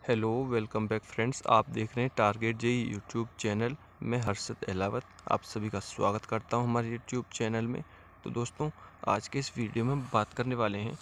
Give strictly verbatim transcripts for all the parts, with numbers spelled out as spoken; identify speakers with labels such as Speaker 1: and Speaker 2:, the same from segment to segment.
Speaker 1: Hello welcome back friends. आप देख रहे हैं टारगेट जेई यूट्यूब चैनल। मैं हर्षद अहलावत आप सभी का स्वागत करता हूं हमारे यूट्यूब चैनल में। तो दोस्तों, आज के इस वीडियो में हम बात करने वाले हैं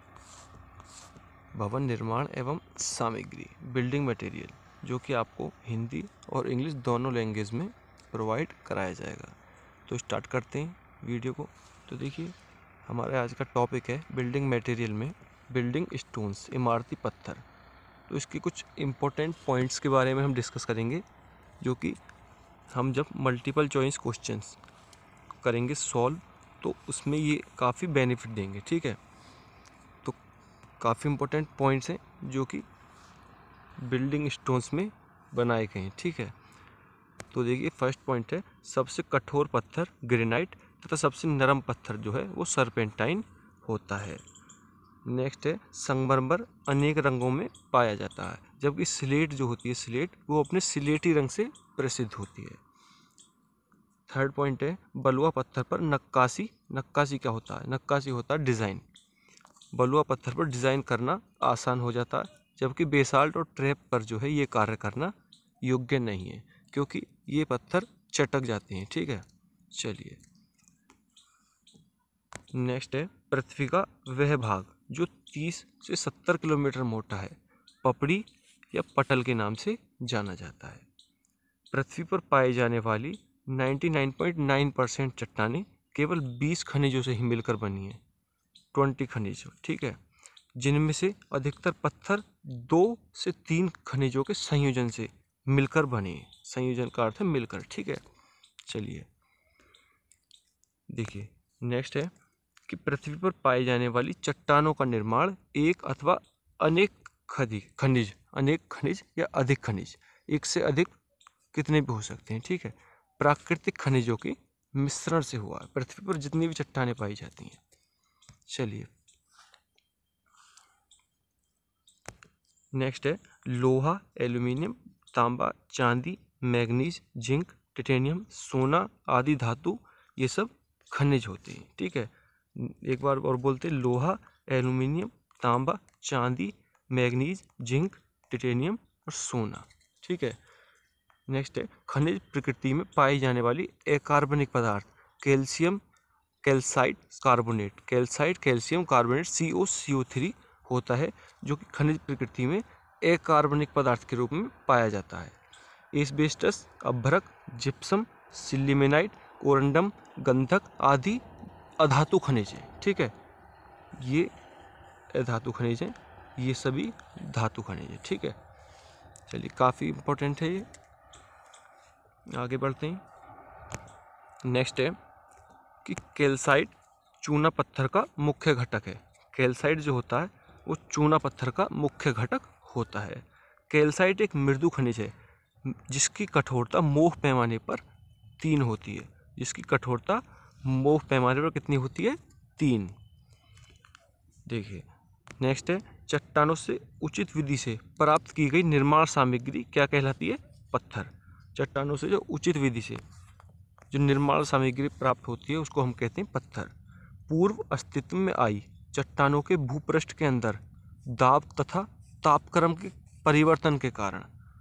Speaker 1: भवन निर्माण एवं सामग्री, बिल्डिंग मटेरियल, जो कि आपको हिंदी और इंग्लिश दोनों लैंग्वेज में प्रोवाइड कराया जाएगा। तो स्टार्ट करते हैं वीडियो को। तो देखिए, हमारा आज का टॉपिक है बिल्डिंग मटेरियल में बिल्डिंग स्टोन्स, इमारती पत्थर। तो इसके कुछ इम्पोर्टेंट पॉइंट्स के बारे में हम डिस्कस करेंगे, जो कि हम जब मल्टीपल चॉइस क्वेश्चंस करेंगे सॉल्व, तो उसमें ये काफ़ी बेनिफिट देंगे। ठीक है, तो काफ़ी इम्पोर्टेंट पॉइंट्स हैं जो कि बिल्डिंग स्टोन्स में बनाए गए हैं। ठीक है, तो देखिए, फर्स्ट पॉइंट है सबसे कठोर पत्थर ग्रेनाइट तथा सबसे नरम पत्थर जो है वो सर्पेंटाइन होता है। नेक्स्ट है संगमरमर अनेक रंगों में पाया जाता है, जबकि स्लेट जो होती है स्लेट वो अपने स्लेटी रंग से प्रसिद्ध होती है। थर्ड पॉइंट है बलुआ पत्थर पर नक्काशी। नक्काशी क्या होता है? नक्काशी होता है डिज़ाइन। बलुआ पत्थर पर डिज़ाइन करना आसान हो जाता है, जबकि बेसाल्ट और ट्रैप पर जो है ये कार्य करना योग्य नहीं है, क्योंकि ये पत्थर चटक जाते हैं। ठीक है, चलिए नेक्स्ट है पृथ्वी का वह भाग जो तीस से सत्तर किलोमीटर मोटा है, पपड़ी या पटल के नाम से जाना जाता है। पृथ्वी पर पाई जाने वाली निन्यानवे पॉइंट नौ परसेंट चट्टानें केवल बीस खनिजों से ही मिलकर बनी है, बीस खनिजों। ठीक है, जिनमें से अधिकतर पत्थर दो से तीन खनिजों के संयोजन से मिलकर बने हैं। संयोजन का अर्थ है मिलकर। ठीक है, चलिए देखिए, नेक्स्ट है कि पृथ्वी पर पाई जाने वाली चट्टानों का निर्माण एक अथवा अनेक खनिज खनिज अनेक खनिज या अधिक खनिज, एक से अधिक कितने भी हो सकते हैं। ठीक है, प्राकृतिक खनिजों के मिश्रण से हुआ है पृथ्वी पर जितनी भी चट्टानें पाई जाती हैं। चलिए नेक्स्ट है लोहा, एल्यूमिनियम, तांबा, चांदी, मैग्नीज, जिंक, टाइटेनियम, सोना आदि धातु ये सब खनिज होते हैं। ठीक है, एक बार और बोलते हैं लोहा, एल्यूमिनियम, तांबा, चांदी, मैग्नीज, जिंक, टाइटेनियम और सोना। ठीक है, नेक्स्ट है खनिज प्रकृति में पाई जाने वाली अकार्बनिक पदार्थ, calcium, calcite carbonate, calcite calcium carbonate C O C O three होता है, जो कि खनिज प्रकृति में अकार्बनिक पदार्थ के रूप में पाया जाता है। एस्बेस्टस, अभ्रक, जिप्सम, सिल्लिमेनाइट, कोरंडम, गंधक आदि अधातु खनिज हैं। ठीक है, ये अधातु खनिज हैं, ये सभी धातु खनिज हैं। ठीक है, चलिए काफ़ी इम्पोर्टेंट है ये। आगे बढ़ते हैं। नेक्स्ट है कि कैल्साइट चूना पत्थर का मुख्य घटक है। कैल्साइट जो होता है वो चूना पत्थर का मुख्य घटक होता है। कैल्साइट एक मृदु खनिज है जिसकी कठोरता मोह पैमाने पर तीन होती है। जिसकी कठोरता मोह पैमाने पर कितनी होती है? तीन। देखिए, नेक्स्ट है चट्टानों से उचित विधि से प्राप्त की गई निर्माण सामग्री क्या कहलाती है? पत्थर। चट्टानों से जो उचित विधि से जो निर्माण सामग्री प्राप्त होती है उसको हम कहते हैं पत्थर। पूर्व अस्तित्व में आई चट्टानों के भूपृष्ठ के अंदर दाब तथा तापक्रम के परिवर्तन के कारण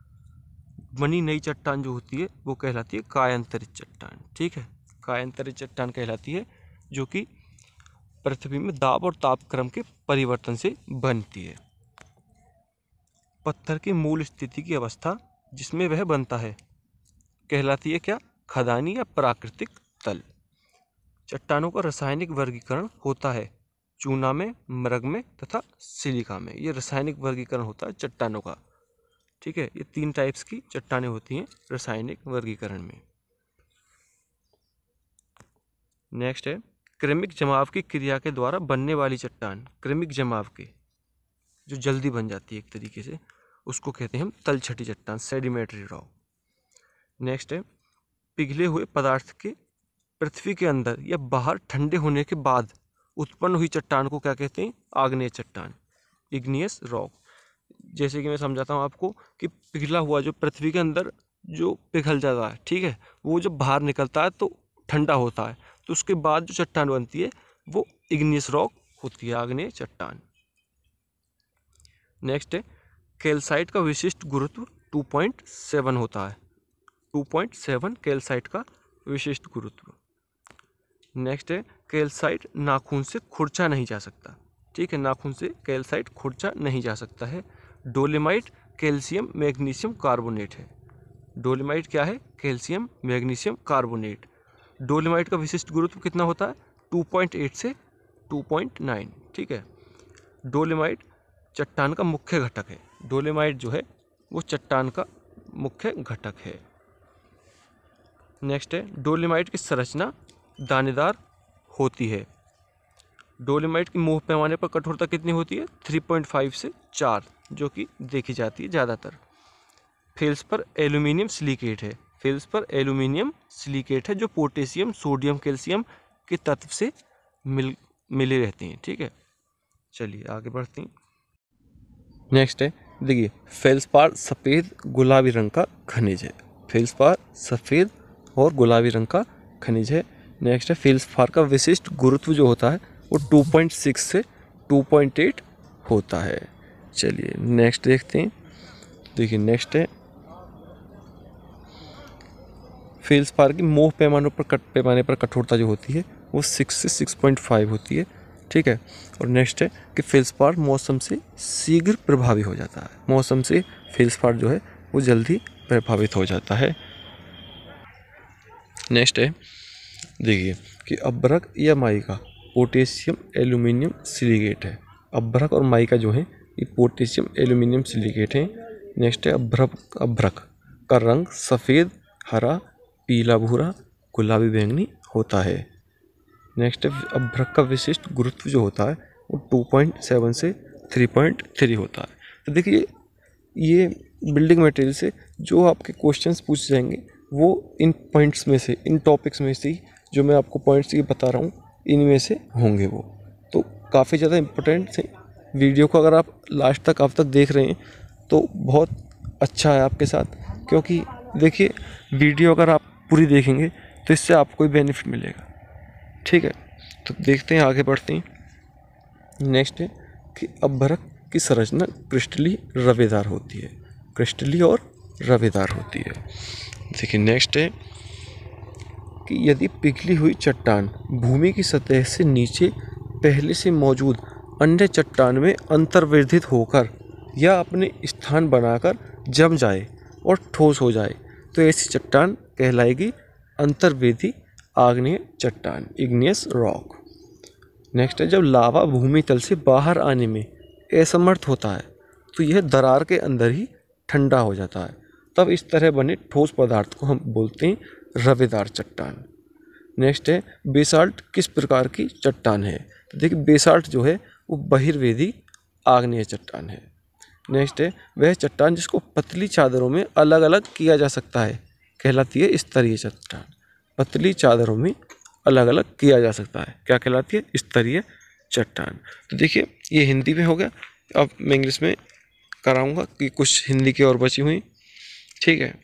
Speaker 1: बनी नई चट्टान जो होती है वो कहलाती है कायांतरित चट्टान। ठीक है, कायांतरित चट्टान कहलाती है जो कि पृथ्वी में दाब और तापक्रम के परिवर्तन से बनती है। पत्थर की मूल स्थिति की अवस्था जिसमें वह बनता है कहलाती है क्या? खदानी या प्राकृतिक तल। चट्टानों का रासायनिक वर्गीकरण होता है चूना में, मृग में तथा सिलिका में। ये रासायनिक वर्गीकरण होता है चट्टानों का। ठीक है, ये तीन टाइप्स की चट्टानें होती हैं रासायनिक वर्गीकरण में। नेक्स्ट है क्रमिक जमाव की क्रिया के द्वारा बनने वाली चट्टान। क्रमिक जमाव के जो जल्दी बन जाती है एक तरीके से, उसको कहते हैं हम तलछटी चट्टान, सेडिमेंट्री रॉक। नेक्स्ट है पिघले हुए पदार्थ के पृथ्वी के अंदर या बाहर ठंडे होने के बाद उत्पन्न हुई चट्टान को क्या कहते हैं? आग्नेय चट्टान, इग्नियस रॉक। जैसे कि मैं समझाता हूँ आपको कि पिघला हुआ जो पृथ्वी के अंदर जो पिघल जाता है, ठीक है, वो जब बाहर निकलता है तो ठंडा होता है, तो उसके बाद जो चट्टान बनती है वो इग्नियस रॉक होती है, आग्नेय चट्टान। नेक्स्ट है कैल्साइट का विशिष्ट गुरुत्व टू पॉइंट सेवन होता है। टू पॉइंट सेवन कैल्साइट का विशिष्ट गुरुत्व। नेक्स्ट है कैल्साइट नाखून से खुरचा नहीं जा सकता। ठीक है, नाखून से कैल्साइट खुरचा नहीं जा सकता है। डोलेमाइट कैल्शियम मैग्नीशियम कार्बोनेट है। डोलेमाइट क्या है? Calcium magnesium carbonate. डोलेमाइट का विशिष्ट गुरुत्व कितना होता है? टू पॉइंट एट से टू पॉइंट नाइन। ठीक है, डोलेमाइट चट्टान का मुख्य घटक है। डोलेमाइट जो है वो चट्टान का मुख्य घटक है। नेक्स्ट है डोलेमाइट की संरचना दानेदार होती है। डोलेमाइट की मोह पैमाने पर कठोरता कितनी होती है? थ्री पॉइंट फाइव से फोर, जो कि देखी जाती है ज़्यादातर। फेल्स पर एल्यूमिनियम सिलिकेट है। फेल्स पर एल्यूमिनियम सिलिकेट है जो पोटेशियम सोडियम कैल्शियम के तत्व से मिल मिले रहते हैं। ठीक है, चलिए आगे बढ़ते हैं। नेक्स्ट है, देखिए फेल्सपार सफ़ेद गुलाबी रंग का खनिज है। फेल्सपार सफ़ेद और गुलाबी रंग का खनिज है। नेक्स्ट है फेल्सपार का विशिष्ट गुरुत्व जो होता है वो टू पॉइंट सिक्स से टू पॉइंट एट होता है। चलिए नेक्स्ट देखते हैं। देखिए नेक्स्ट है फेल्सपार की मोह पैमानों पर कट पैमाने पर कठोरता जो होती है वो सिक्स से सिक्स पॉइंट फाइव होती है। ठीक है, और नेक्स्ट है कि फेल्सपार मौसम से शीघ्र प्रभावी हो जाता है। मौसम से फेल्सपार जो है वो जल्दी प्रभावित हो जाता है। नेक्स्ट है, देखिए कि अभ्रक या माइका पोटेशियम एल्यूमिनियम सिलिकेट है। अभ्रक और माइका जो है ये पोटेशियम एल्यूमिनियम सिलिकेट हैं। नेक्स्ट है अभ्रक अभ्रक का रंग सफ़ेद, हरा, पीला, भूरा, गुलाबी, बैंगनी होता है। नेक्स्ट है अभ्रक का विशिष्ट गुरुत्व जो होता है वो टू पॉइंट सेवन से थ्री पॉइंट थ्री होता है। तो देखिए ये बिल्डिंग मटेरियल से जो आपके क्वेश्चंस पूछ जाएंगे वो इन पॉइंट्स में से, इन टॉपिक्स में से ही जो मैं आपको पॉइंट्स ये बता रहा हूँ इनमें से होंगे वो। तो काफ़ी ज़्यादा इम्पोर्टेंट थे। वीडियो को अगर आप लास्ट तक अब तक देख रहे हैं तो बहुत अच्छा है आपके साथ, क्योंकि देखिए वीडियो अगर आप पूरी देखेंगे तो इससे आपको ही बेनिफिट मिलेगा। ठीक है, तो देखते हैं आगे बढ़ते हैं। नेक्स्ट है कि अभ्रक की संरचना क्रिस्टली रवेदार होती है। क्रिस्टली और रवेदार होती है। देखिए नेक्स्ट है कि यदि पिघली हुई चट्टान भूमि की सतह से नीचे पहले से मौजूद अन्य चट्टान में अंतर्वेधित होकर या अपने स्थान बनाकर जम जाए और ठोस हो जाए तो ऐसी चट्टान कहलाएगी अंतर्वेधी आग्नेय चट्टान, इग्नियस रॉक। नेक्स्ट है जब लावा भूमि तल से बाहर आने में असमर्थ होता है तो यह दरार के अंदर ही ठंडा हो जाता है, तब इस तरह बने ठोस पदार्थ को हम बोलते हैं रवेदार चट्टान। नेक्स्ट है बेसाल्ट किस प्रकार की चट्टान है? तो देखिए बेसाल्ट जो है वो बहिर्वेदी आग्नेय चट्टान है। नेक्स्ट है वह चट्टान जिसको पतली चादरों में अलग अलग किया जा सकता है कहलाती है स्तरीय चट्टान। पतली चादरों में अलग अलग किया जा सकता है क्या कहलाती है? स्तरीय चट्टान। तो देखिए ये हिंदी में हो गया। अब मैं इंग्लिश में कराऊंगा कि कुछ हिंदी की और बची हुई। ठीक है,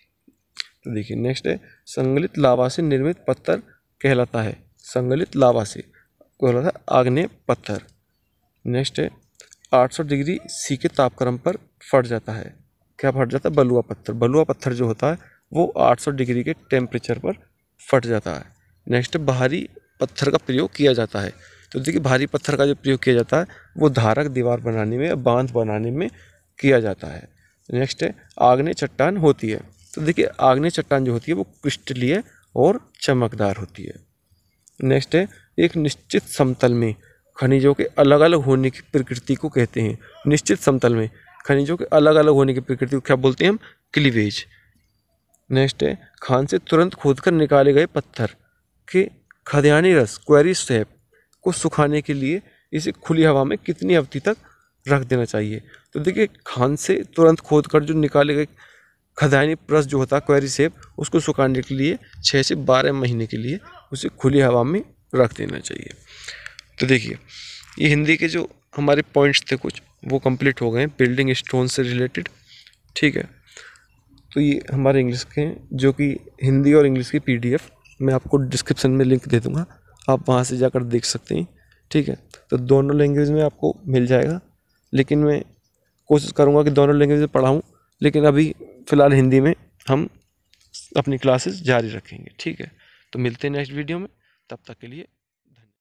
Speaker 1: तो देखिए नेक्स्ट है संगलित लावा से निर्मित पत्थर कहलाता है, संगलित लावा से कहलाता है आग्नेय पत्थर। नेक्स्ट है आठ सौ डिग्री सी के तापक्रम पर फट जाता है, क्या फट जाता है? बलुआ पत्थर। बलुआ पत्थर जो होता है वो आठ सौ डिग्री के टेम्परेचर पर फट जाता है। नेक्स्ट है भारी पत्थर का प्रयोग किया जाता है। तो देखिए भारी पत्थर का जो प्रयोग किया जाता है वो धारक दीवार बनाने में, बांध बनाने में किया जाता है। नेक्स्ट है आग्नेय चट्टान होती है। तो देखिए आग्नेय चट्टान जो होती है वो क्रिस्टलीय और चमकदार होती है। नेक्स्ट है एक निश्चित समतल में खनिजों के अलग अलग होने की प्रकृति को कहते हैं। निश्चित समतल में खनिजों के अलग अलग होने की प्रकृति को क्या बोलते हैं हम? क्लीवेज। नेक्स्ट है खान से तुरंत खोदकर निकाले गए पत्थर के खद्यानी रस क्वेरी सैप को सुखाने के लिए इसे खुली हवा में कितनी अवधि तक रख देना चाहिए? तो देखिए खान से तुरंत खोदकर जो निकाले गए खद्यानी रस जो होता है क्वेरी सैप, उसको सुखाने के लिए छः से बारह महीने के लिए उसे खुली हवा में रख देना चाहिए। तो देखिए ये हिंदी के जो हमारे पॉइंट्स थे कुछ वो कंप्लीट हो गए हैं बिल्डिंग स्टोन से रिलेटेड। ठीक है, तो ये हमारे इंग्लिश के हैं, जो कि हिंदी और इंग्लिश की पीडीएफ मैं आपको डिस्क्रिप्शन में लिंक दे दूँगा, आप वहाँ से जाकर देख सकते हैं। ठीक है, तो दोनों लैंग्वेज में आपको मिल जाएगा, लेकिन मैं कोशिश करूँगा कि दोनों लैंग्वेज में पढ़ाऊँ, लेकिन अभी फ़िलहाल हिंदी में हम अपनी क्लासेस जारी रखेंगे। ठीक है, तो मिलते हैं नेक्स्ट वीडियो में, तब तक के लिए